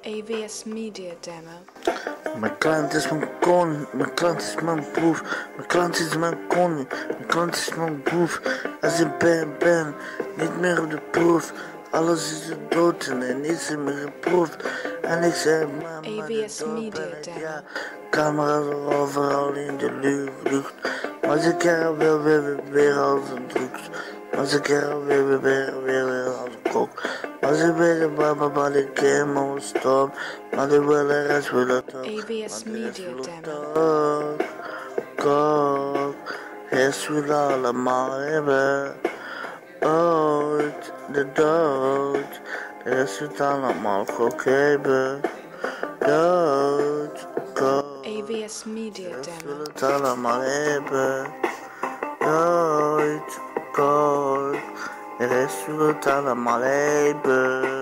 AVS Media Demo. Mijn klant is mijn koning, mijn klant is mijn broer, mijn klant is mijn koning, mijn klant is mijn broer. Als ik ben, niet meer op de proef. Alles is de dood en niets is meer geproefd. En ik zeg mama, AVS Media Demo. ja, camera's overal in de lucht. Maar ze krijgen wel weer als een drugs. Maar ze krijgen weer als een kok. Maar ze willen maar ik helemaal stop. Maar de willen rest willen toch. AVS Media Demo. Kok, rest willen allemaal hebben. Ooit, de dood. De rest wil allemaal kok hebben. Dood, kok. AVS Media De rest Demo. wil het allemaal hebben. Dood, kok. De rest wil het allemaal hebben.